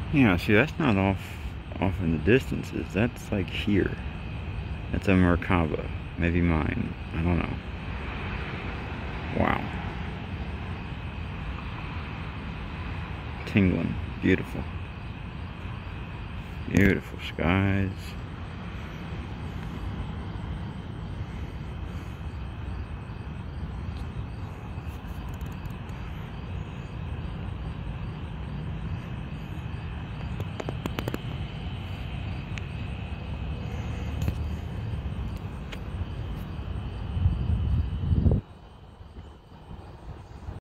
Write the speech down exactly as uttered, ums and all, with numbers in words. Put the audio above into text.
Yeah, see, that's not off off in the distances. That's like here. That's a Merkaba. Maybe mine. I don't know. Wow. Tingling. Beautiful. Beautiful skies.